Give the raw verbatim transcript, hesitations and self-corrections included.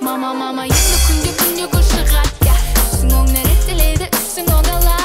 Мама, мама, енді күнге күнге гүл шығады. Үстің оң нәреттеледі, үстің оңалады.